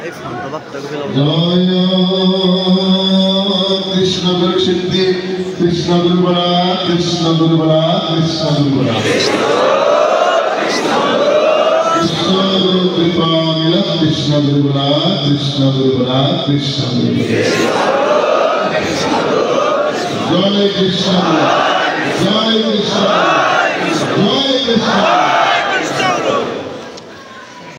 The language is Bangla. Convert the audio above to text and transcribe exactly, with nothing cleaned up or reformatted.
কৃষ্ণ গুরু সিদ্ধি কৃষ্ণ গুরু বলা কৃষ্ণ গুরু বলা কৃষ্ণ গুরু বলা কৃষ্ণ গুরু কৃপা মিলা কৃষ্ণ গুরু বলা কৃষ্ণ গুরু বলা কৃষ্ণ গুরু জয় কৃষ্ণ জয় কৃষ্ণ জয় কৃষ্ণ